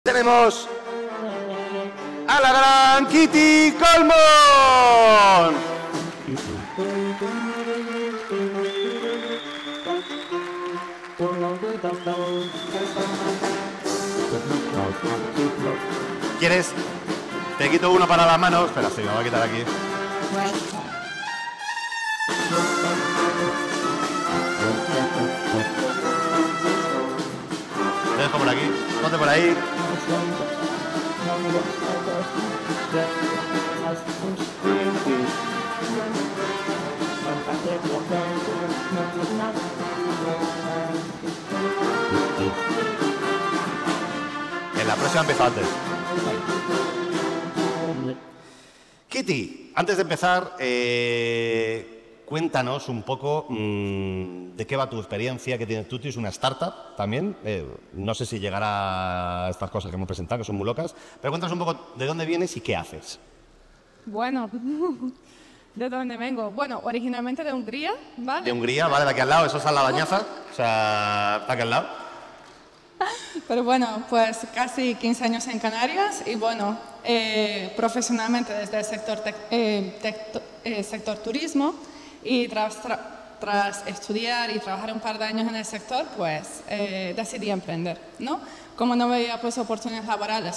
Tenemos a la gran Kitty Colmón. ¿Quieres? Te quito uno para las manos. Espera, sí, me voy a quitar aquí. Te dejo por aquí. Ponte por ahí. En la próxima empezó antes. Kitty, antes de empezar, cuéntanos un poco de qué va tu experiencia, que tienes. Tú tienes una startup también, no sé si llegará a estas cosas que hemos presentado, que son muy locas, pero cuéntanos un poco de dónde vienes y qué haces. Bueno, ¿de dónde vengo? Bueno, originalmente de Hungría, ¿vale? De Hungría, ¿vale? De aquí al lado, eso es a la Bañaza, o sea, está aquí al lado. Pero bueno, pues casi 15 años en Canarias y bueno, profesionalmente desde el sector turismo y tras estudiar y trabajar un par de años en el sector, pues decidí emprender, ¿no? Como no veía pues oportunidades laborales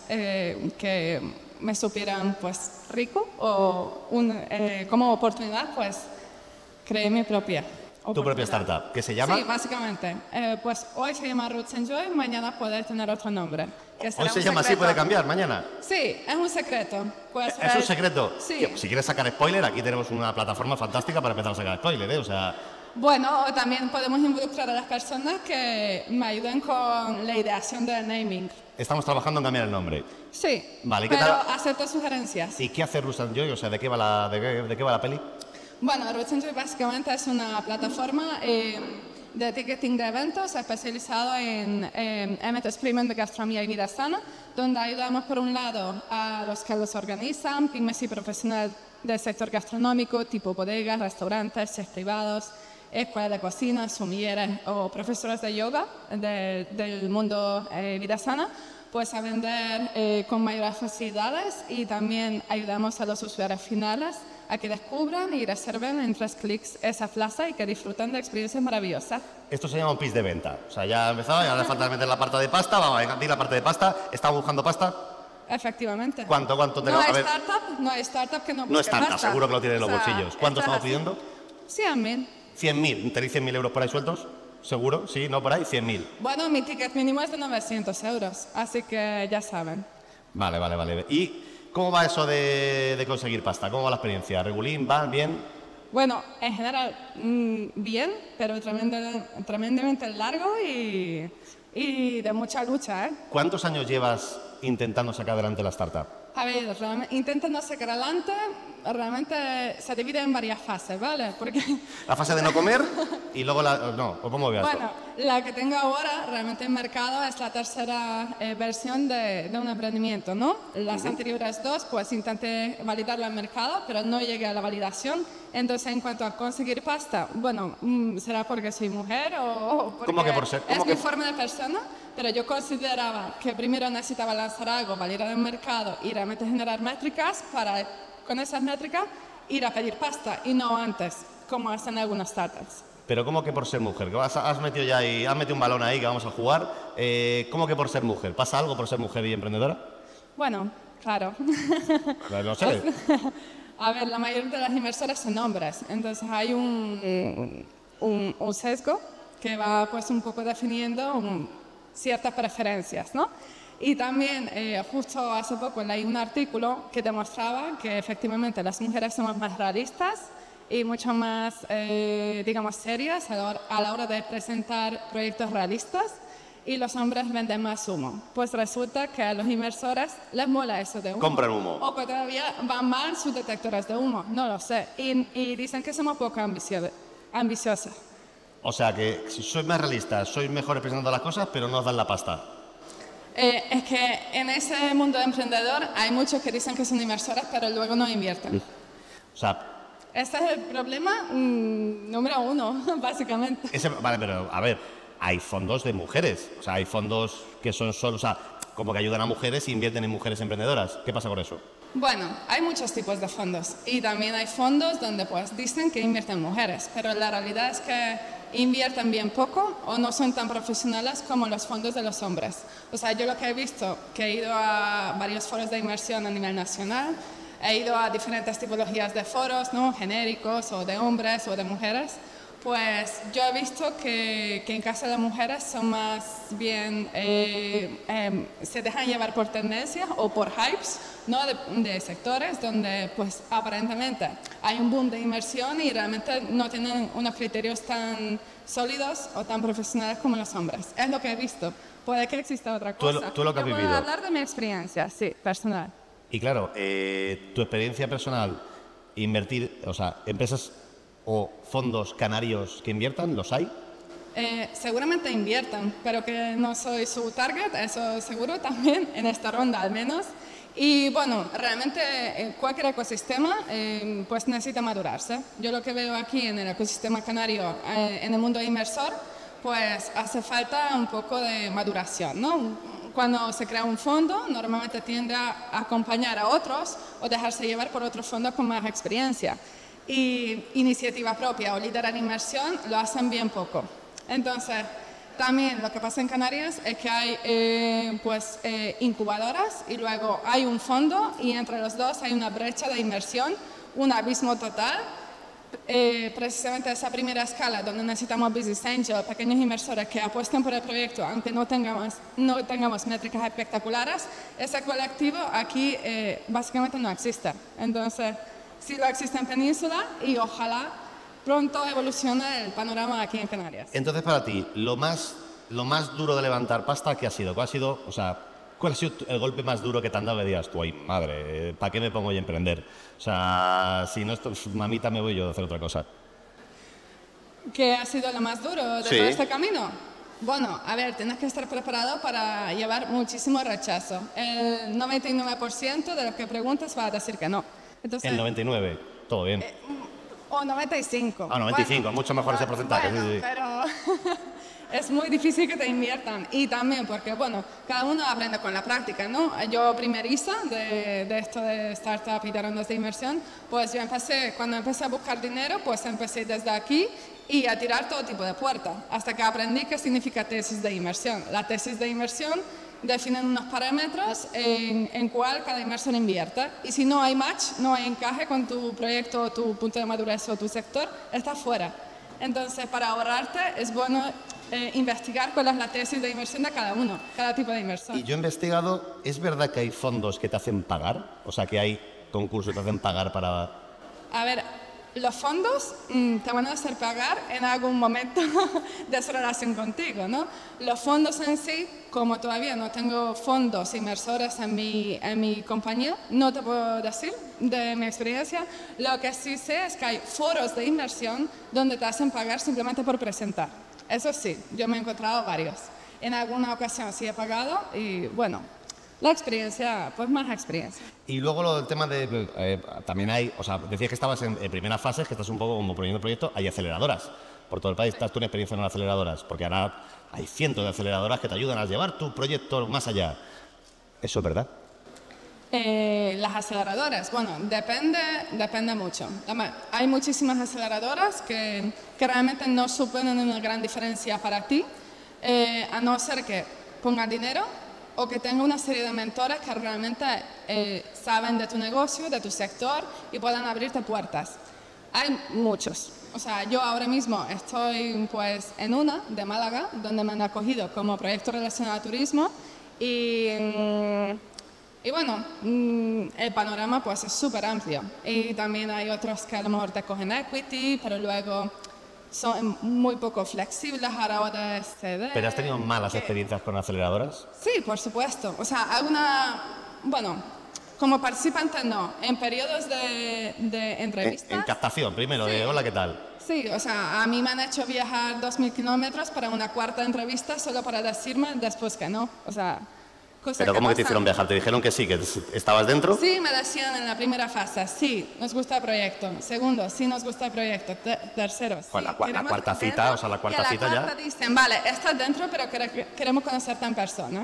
que me supieran pues rico o como oportunidad, pues creé mi propia. Tu propia startup, ¿qué se llama? Sí, básicamente. Pues hoy se llama Roots Enjoy, mañana puede tener otro nombre. Hoy se llama así, puede cambiar, mañana. Sí, es un secreto. Pues, ¿Es un secreto? Sí. Si quieres sacar spoiler, aquí tenemos una plataforma fantástica para empezar a sacar spoiler, ¿eh? O sea... Bueno, también podemos involucrar a las personas que me ayuden con la ideación del naming. Estamos trabajando en cambiar el nombre. Sí, vale, pero acepto sugerencias. ¿Y qué hace Roots Enjoy? O sea, ¿de qué va la peli? Bueno, Roots Enjoy básicamente es una plataforma de ticketing de eventos especializado en streaming de gastronomía y vida sana, donde ayudamos por un lado a los que los organizan, pymes y profesionales del sector gastronómico, tipo bodegas, restaurantes, chefs privados, escuelas de cocina, sumilleres o profesores de yoga del mundo vida sana, pues a vender con mayores facilidades, y también ayudamos a los usuarios finales a que descubran y reserven en 3 clics esa plaza y que disfruten de experiencias maravillosas. Esto se llama un pitch de venta. O sea, ya ha empezado, ya le falta meter la parte de pasta. Vamos, venga, di la parte de pasta. ¿Estás buscando pasta? Efectivamente. ¿Cuánto no hay startup que no busque No es tanta, pasta. seguro que lo tiene en los bolsillos. ¿Cuánto estamos pidiendo? 100.000. 100.000. ¿Tenéis 100.000 euros por ahí sueltos? ¿Seguro? Sí, ¿no? Por ahí, 100.000. Bueno, mi ticket mínimo es de 900 euros, así que ya saben. Vale. ¿Y cómo va eso de conseguir pasta? ¿Cómo va la experiencia? ¿Regulín? ¿Va? ¿Bien? Bueno, en general, bien, pero tremendamente largo y de mucha lucha, ¿eh? ¿Cuántos años llevas intentando sacar adelante la startup? A ver, intentando sacar adelante, realmente se divide en varias fases, ¿vale? Porque... La fase de no comer y luego la... No, ¿cómo veas esto? Bueno, la que tengo ahora realmente en mercado es la tercera versión de un emprendimiento, ¿no? Las anteriores dos, pues intenté validarla en mercado, pero no llegué a la validación. Entonces, en cuanto a conseguir pasta, bueno, será porque soy mujer o porque ¿Cómo que por ser? es mi forma de persona, pero yo consideraba que primero necesitaba lanzar algo, validar el mercado y realmente generar métricas para, con esas métricas, ir a pedir pasta y no antes, como hacen algunas startups. Pero ¿cómo que por ser mujer? Que has metido ya ahí, has metido un balón ahí que vamos a jugar. ¿Cómo que por ser mujer? ¿Pasa algo por ser mujer y emprendedora? Bueno, claro. No sé. A ver, la mayoría de las inversoras son hombres, entonces hay un sesgo que va pues un poco definiendo ciertas preferencias, ¿no? Y también justo hace poco leí un artículo que demostraba que efectivamente las mujeres somos más realistas y mucho más, digamos, serias a la hora de presentar proyectos realistas, y los hombres venden más humo. Pues resulta que a los inversores les mola eso de humo. Compran humo. O que todavía van mal sus detectores de humo, no lo sé. Y dicen que somos poco ambiciosas. O sea que si sois más realistas, sois mejores presentando las cosas, pero no os dan la pasta. Es que en ese mundo de emprendedor hay muchos que dicen que son inversores, pero luego no invierten. O sea... Este es el problema número 1, básicamente. Vale, pero a ver, hay fondos de mujeres. O sea, hay fondos que son solo... O sea, como que ayudan a mujeres e invierten en mujeres emprendedoras. ¿Qué pasa con eso? Bueno, hay muchos tipos de fondos y también hay fondos donde pues dicen que invierten mujeres, pero la realidad es que invierten bien poco o no son tan profesionales como los fondos de los hombres. O sea, yo lo que he visto, que he ido a varios foros de inversión a nivel nacional, he ido a diferentes tipologías de foros, ¿no? Genéricos o de hombres o de mujeres, pues yo he visto que en caso de mujeres son más bien, se dejan llevar por tendencias o por hypes, ¿no? de sectores donde pues aparentemente hay un boom de inversión y realmente no tienen unos criterios tan sólidos o tan profesionales como los hombres. Es lo que he visto. Puede que exista otra cosa. Tú lo que has Yo vivido. puedo hablar de mi experiencia, sí, personal. Y claro, tu experiencia personal, invertir, o sea, empresas o fondos canarios que inviertan, ¿los hay? Seguramente inviertan, pero que no soy su target, eso seguro también, en esta ronda al menos. Y bueno, realmente cualquier ecosistema pues necesita madurarse. Yo lo que veo aquí en el ecosistema canario, en el mundo inversor, pues hace falta un poco de maduración, ¿no? Cuando se crea un fondo, normalmente tiende a acompañar a otros o dejarse llevar por otros fondos con más experiencia. Y iniciativa propia o liderar inversión lo hacen bien poco. Entonces, también lo que pasa en Canarias es que hay incubadoras y luego hay un fondo y entre los dos hay una brecha de inversión, un abismo total. Precisamente esa primera escala donde necesitamos business angel, pequeños inversores que apuesten por el proyecto aunque no tengamos métricas espectaculares, ese colectivo aquí básicamente no existe. Entonces, sí lo existe en Península y ojalá pronto evolucione el panorama aquí en Canarias. Entonces, para ti, lo más duro de levantar pasta, ¿qué ha sido? ¿Cuál ha sido, cuál ha sido el golpe más duro que te han dado que digas tú, ay, madre, ¿para qué me pongo yo a emprender? O sea, si no, mamita, me voy yo a hacer otra cosa. ¿Qué ha sido lo más duro de todo este camino? Bueno, a ver, tienes que estar preparado para llevar muchísimo rechazo. El 99% de lo que preguntas va a decir que no. Entonces, el 99, todo bien. O 95. Ah, 95, bueno, mucho mejor ese porcentaje. Bueno, sí. Pero es muy difícil que te inviertan. Y también porque, bueno, cada uno aprende con la práctica, ¿no? Yo primeriza de esto de startup y de rondas de inversión, pues yo cuando empecé a buscar dinero, pues empecé desde aquí y a tirar todo tipo de puertas, hasta que aprendí qué significa tesis de inversión. La tesis de inversión definen unos parámetros en cuál cada inversor invierte. Y si no hay match, no hay encaje con tu proyecto, tu punto de madurez o tu sector, estás fuera. Entonces, para ahorrarte, es bueno investigar cuál es la tesis de inversión de cada uno, cada tipo de inversor. Y yo he investigado, ¿es verdad que hay fondos que te hacen pagar? O sea, que hay concursos que te hacen pagar para... A ver, los fondos te van a hacer pagar en algún momento de su relación contigo, ¿no? Los fondos en sí, como todavía no tengo fondos inversores en mi compañía, no te puedo decir de mi experiencia. Lo que sí sé es que hay foros de inversión donde te hacen pagar simplemente por presentar. Eso sí, yo me he encontrado varios. En alguna ocasión sí he pagado y bueno, la experiencia, pues más experiencia. Y luego lo del tema de, también hay, o sea, decías que estabas en primeras fases, que estás un poco como poniendo proyecto, hay aceleradoras. Por todo el país, ¿estás tú en experiencia en las aceleradoras? Porque ahora hay cientos de aceleradoras que te ayudan a llevar tu proyecto más allá. ¿Eso es verdad? Las aceleradoras, bueno, depende mucho. Hay muchísimas aceleradoras que realmente no suponen una gran diferencia para ti, a no ser que pongas dinero o que tenga una serie de mentores que realmente saben de tu negocio, de tu sector y puedan abrirte puertas. Hay muchos. O sea, yo ahora mismo estoy pues en una de Málaga, donde me han acogido como proyecto relacionado a turismo y bueno, el panorama pues es súper amplio. Y también hay otros que a lo mejor te cogen equity, pero luego son muy poco flexibles a la hora de ceder. ¿Pero has tenido malas experiencias con aceleradoras? Sí, por supuesto. O sea, bueno, como participante no, en periodos de entrevistas. En captación, primero, Sí. de hola, ¿qué tal? Sí, o sea, a mí me han hecho viajar 2.000 kilómetros para una cuarta entrevista solo para decirme después que no. O sea, cosas ¿Pero cómo que te pasan. hicieron viajar? ¿Te dijeron que sí, que estabas dentro? Sí, me decían en la primera fase, sí, nos gusta el proyecto. Segundo, sí, nos gusta el proyecto. Tercero, sí. Pues la queremos cuarta estar cita, dentro. o sea, la cuarta Y a cita ya. la cuarta dicen, vale, estás dentro, pero queremos conocerte en persona.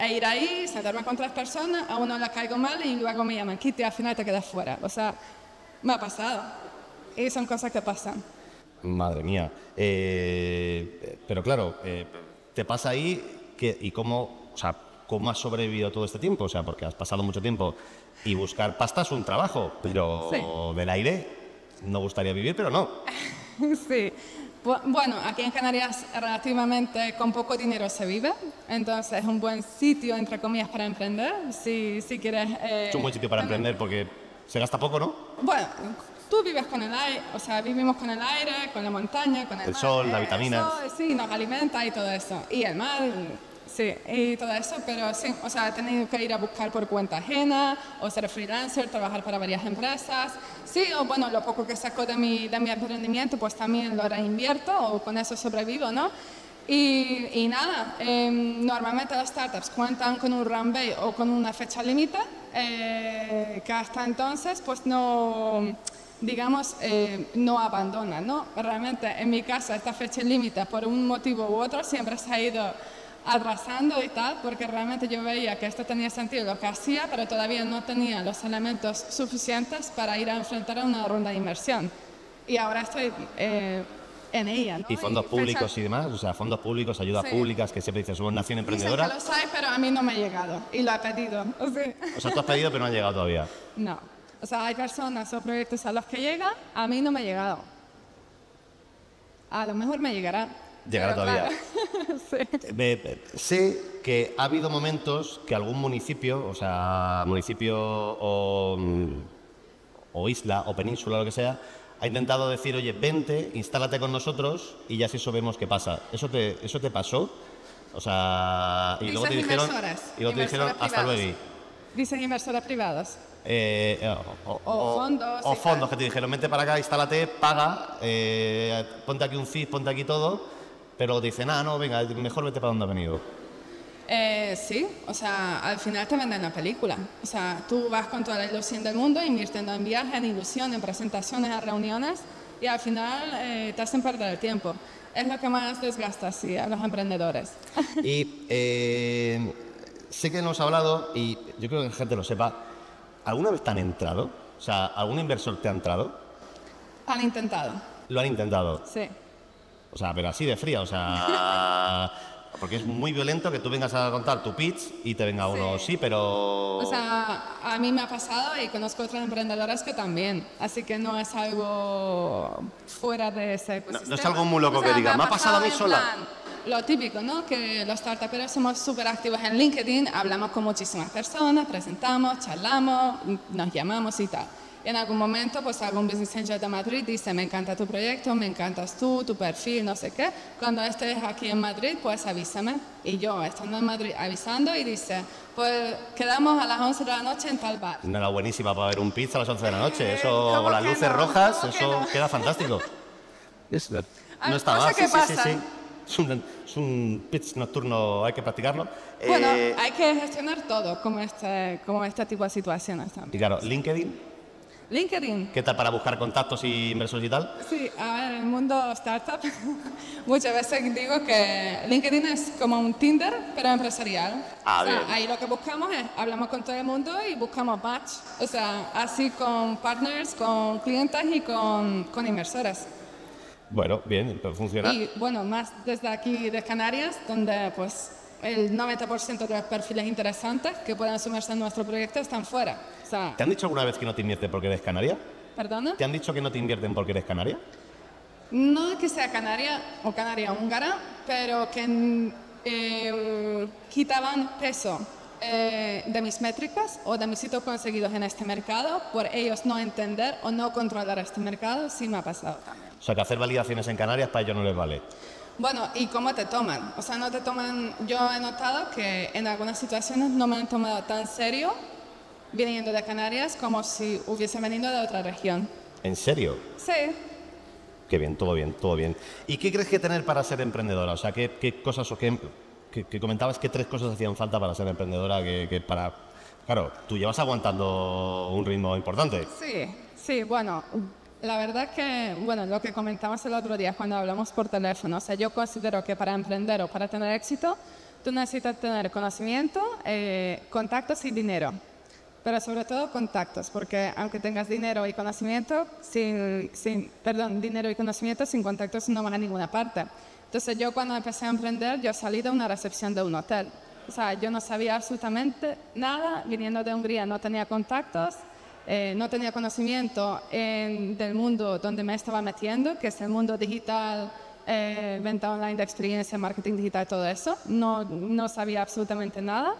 e ir ahí, sentarme con 3 personas, a uno le caigo mal y luego me llaman, Kitty, al final te quedas fuera. O sea, me ha pasado. Y son cosas que pasan. Madre mía. Pero claro, te pasa ahí ¿y cómo, o sea, cómo has sobrevivido todo este tiempo? O sea, porque has pasado mucho tiempo y buscar pasta es un trabajo, pero Sí. del aire no gustaría vivir, pero no. Sí. Bueno, aquí en Canarias relativamente con poco dinero se vive, entonces es un buen sitio, entre comillas, para emprender, si quieres... Es un buen sitio para emprender porque se gasta poco, ¿no? Bueno, tú vives con el aire, o sea, vivimos con el aire, con la montaña, con el mar, sol, las vitaminas. eso, sí, nos alimenta y todo eso. Y el mar, sí, y todo eso, pero sí, o sea, he tenido que ir a buscar por cuenta ajena, o ser freelancer, trabajar para varias empresas. Sí, o bueno, lo poco que saco de mi emprendimiento, pues también lo reinvierto, o con eso sobrevivo, ¿no? Y nada, normalmente las startups cuentan con un runway o con una fecha límite, que hasta entonces, pues no... digamos, no abandona, ¿no? Realmente, en mi caso, esta fecha límite, por un motivo u otro, siempre se ha ido atrasando y tal, porque realmente yo veía que esto tenía sentido lo que hacía, pero todavía no tenía los elementos suficientes para ir a enfrentar a una ronda de inversión. Y ahora estoy en ella, ¿no? Y fondos públicos y demás, o sea, fondos públicos, ayudas Sí. públicas, que siempre dices, somos nación emprendedora. Dicen que los hay, pero a mí no me ha llegado, y lo he pedido. O sea, tú has pedido, pero no ha llegado todavía. No. O sea, hay personas o proyectos a los que llega, a mí no me ha llegado. A lo mejor me llegará. Llegará pero todavía. claro, sí. Sé que ha habido momentos que algún municipio, o sea, municipio o isla o península, lo que sea, ha intentado decir, oye, vente, instálate con nosotros y ya así sabemos qué pasa. ¿Eso te pasó? O sea, y luego te Dices dijeron, inversores, y luego te dijeron inversores hasta privados. luego. Dicen inversores privados. O fondos o y fondos tal. que te dijeron, vente para acá, instálate, paga, ponte aquí un feed, ponte aquí todo, pero te dicen, no, venga, mejor vete para donde has venido. Sí, o sea, al final te venden la película. O sea, tú vas con toda la ilusión del mundo, invirtiendo en viajes, en ilusión, en presentaciones, en reuniones, y al final te hacen perder el tiempo. Es lo que más desgasta, sí, a los emprendedores. Y sé que hemos hablado, y yo creo que la gente lo sepa, ¿alguna vez te han entrado? O sea, ¿algún inversor te ha entrado? Han intentado, Lo han intentado. sí. O sea, pero así de fría, o sea... Porque es muy violento que tú vengas a contar tu pitch y te venga uno, sí, pero... O sea, a mí me ha pasado y conozco otras emprendedoras que también, así que no es algo fuera de ese ecosistema. No es algo muy loco que diga, me ha pasado a mí en sola. plan, lo típico, ¿no? Que los startuperos somos súper activos en LinkedIn, hablamos con muchísimas personas, presentamos, charlamos, nos llamamos y tal. Y en algún momento, pues algún business angel de Madrid dice, me encanta tu proyecto, me encantas tú, tu perfil, no sé qué. Cuando estés aquí en Madrid, pues avísame. Y yo, estando en Madrid, avisando y dice, pues quedamos a las 11 de la noche en tal bar. Una buenísima para ver un pizza a las 11 de la noche. Eso, ¿cómo con las que luces no? rojas, ¿Cómo que eso no? queda fantástico. Hay No está cosas mal, que sí, sí, sí, pasan. sí. Es un pitch nocturno, hay que practicarlo. Bueno, hay que gestionar todo, como este tipo de situaciones Y también. claro, LinkedIn, LinkedIn. ¿qué tal para buscar contactos y inversores y tal? Sí, a ver, en el mundo startup muchas veces digo que LinkedIn es como un Tinder, pero empresarial. Ah, O sea, bien. ahí lo que buscamos es, hablamos con todo el mundo y buscamos match. O sea, así con partners, con clientes y con inversores. Bueno, bien, pero funciona. Y bueno, más desde aquí de Canarias, donde pues el 90% de los perfiles interesantes que puedan sumarse en nuestro proyecto están fuera. O sea, ¿Te han dicho alguna vez que no te invierten porque eres canaria? ¿perdona? ¿Te han dicho que no te invierten porque eres canaria? No que sea canaria o canaria húngara, pero que quitaban peso de mis métricas o de mis hitos conseguidos en este mercado por ellos no entender o no controlar este mercado, sí me ha pasado también. O sea, que hacer validaciones en Canarias para ellos no les vale. Bueno, ¿y cómo te toman? O sea, no te toman... Yo he notado que en algunas situaciones no me han tomado tan serio viniendo de Canarias como si hubiese venido de otra región. ¿En serio? Sí. Qué bien, todo bien, todo bien. ¿Y qué crees que tener para ser emprendedora? O sea, ¿qué cosas o que comentabas que 3 cosas hacían falta para ser emprendedora que para... Claro, tú llevas aguantando un ritmo importante. Sí, bueno, la verdad que, bueno, lo que comentamos el otro día cuando hablamos por teléfono, o sea, yo considero que para emprender o para tener éxito tú necesitas tener conocimiento, contactos y dinero. Pero sobre todo contactos, porque aunque tengas dinero y conocimiento, dinero y conocimiento sin contactos no van a ninguna parte. Entonces yo cuando empecé a emprender, yo salí de una recepción de un hotel. O sea, yo no sabía absolutamente nada, viniendo de Hungría no tenía contactos, no tenía conocimiento del mundo donde me estaba metiendo, que es el mundo digital, venta online de experiencia, marketing digital, todo eso. No sabía absolutamente nada.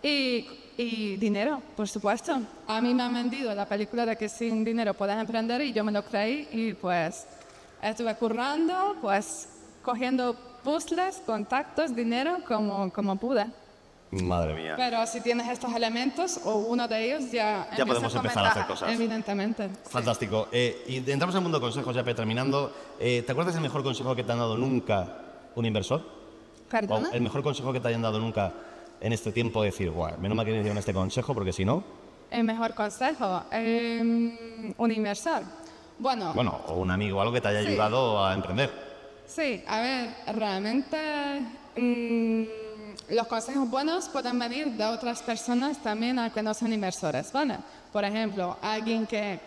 Y dinero, por supuesto. A mí me han vendido la película de que sin dinero puedes emprender y yo me lo creí y pues estuve currando, pues cogiendo puzzles, contactos, dinero como pude. Madre mía. Pero si tienes estos elementos o uno de ellos ya podemos empezar a hacer cosas. Evidentemente. Fantástico. Y entramos en el mundo de consejos ya terminando. ¿Te acuerdas del mejor consejo que te han dado nunca un inversor? ¿Perdona? ¿O el mejor consejo que te hayan dado nunca en este tiempo? Decir, guau, menos mal que me dieron este consejo porque si no... El mejor consejo, un inversor. Bueno, o un amigo, algo que te haya ayudado a emprender. Sí, a ver, realmente los consejos buenos pueden venir de otras personas también, aunque no son inversores, ¿vale? Por ejemplo, alguien que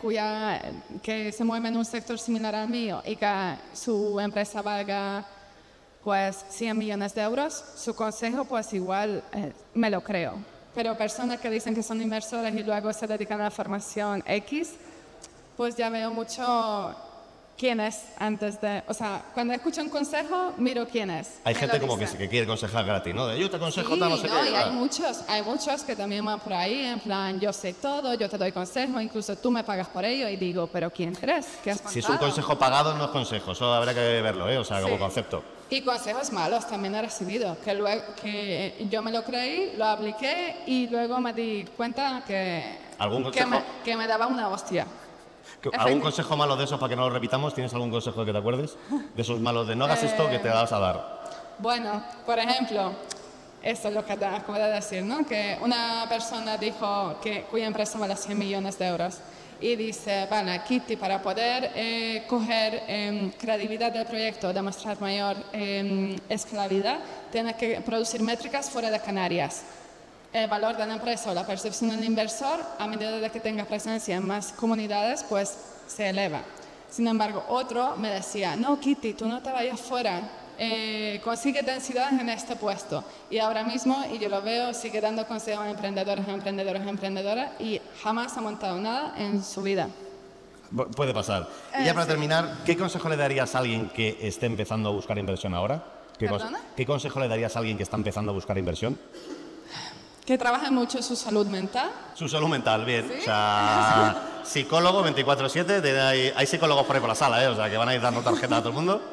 se mueve en un sector similar al mío y que su empresa valga pues 100 millones de euros, su consejo pues igual me lo creo. Pero personas que dicen que son inversores y luego se dedican a la formación X, pues ya veo mucho quién es antes de... O sea, cuando escucho un consejo, miro quién es. Hay gente como que quiere aconsejar gratis, ¿no? Yo te aconsejo tal, no sé qué. Y hay muchos que también van por ahí, en plan, yo sé todo, yo te doy consejo, incluso tú me pagas por ello y digo, ¿pero quién crees? ¿Qué has Si es un consejo pagado, no es consejo, eso habrá que verlo, ¿eh? O sea, como concepto. Y consejos malos también he recibido, que yo me lo creí, lo apliqué y luego me di cuenta que me daba una hostia. ¿Algún consejo malo de esos para que no lo repitamos? ¿Tienes algún consejo que te acuerdes? De esos malos de no hagas esto que te vas a dar. Bueno, por ejemplo, esto es lo que te acabo de decir, ¿no? Que una persona dijo cuya empresa vale 100 millones de euros. Y dice, vale, Kitty, para poder coger credibilidad del proyecto, demostrar mayor escalabilidad, tienes que producir métricas fuera de Canarias. El valor de la empresa o la percepción del inversor, a medida de que tenga presencia en más comunidades, pues se eleva. Sin embargo, otro me decía, no, Kitty, tú no te vayas fuera, consigue densidad en este puesto. Y ahora mismo, y yo lo veo, sigue dando consejos a emprendedoras y jamás ha montado nada en su vida. Puede pasar. Y ya para terminar, ¿qué consejo le darías a alguien que esté empezando a buscar inversión ahora? ¿Qué consejo le darías a alguien que está empezando a buscar inversión? Que trabaje mucho su salud mental. Su salud mental, bien. ¿Sí? O sea, psicólogo 24/7, hay psicólogos por ahí por la sala, o sea, que van a ir dando tarjeta a todo el mundo.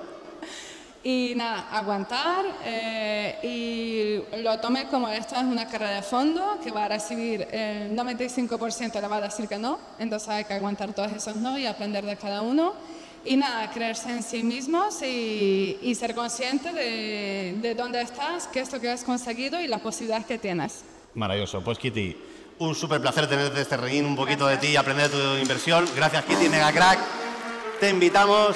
Y nada, aguantar y lo tomé como esto es una carrera de fondo que va a recibir el 95% le va a decir que no, entonces hay que aguantar todos esos no y aprender de cada uno. Y nada, creerse en sí mismos y ser consciente de dónde estás, qué es lo que has conseguido y las posibilidades que tienes. Maravilloso. Pues Kitty, un súper placer tenerte este reín, un poquito de ti y aprender de tu inversión. Gracias Kitty, mega crack. Te invitamos.